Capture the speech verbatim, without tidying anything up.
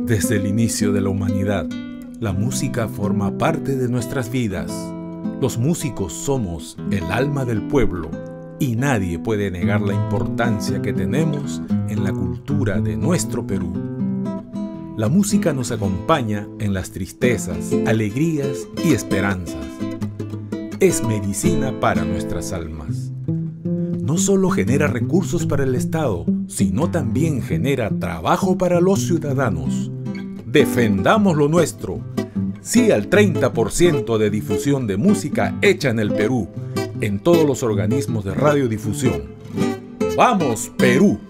Desde el inicio de la humanidad, la música forma parte de nuestras vidas. Los músicos somos el alma del pueblo y nadie puede negar la importancia que tenemos en la cultura de nuestro Perú. La música nos acompaña en las tristezas, alegrías y esperanzas. Es medicina para nuestras almas. No solo genera recursos para el Estado, sino también genera trabajo para los ciudadanos. Defendamos lo nuestro. Sí al treinta por ciento de difusión de música hecha en el Perú, en todos los organismos de radiodifusión. ¡Vamos, Perú!